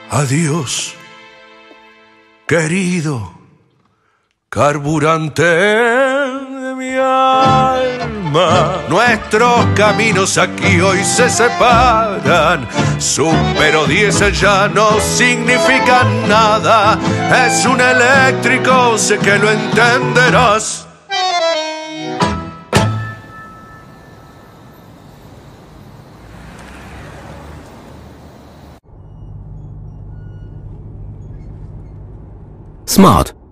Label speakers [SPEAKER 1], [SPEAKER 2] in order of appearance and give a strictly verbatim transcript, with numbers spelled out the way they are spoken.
[SPEAKER 1] Adiós, querido carburante de mi alma. Nuestros caminos aquí hoy se separan. Supero diésel ya no significa nada. Es un eléctrico, sé que lo entenderás.
[SPEAKER 2] Smart.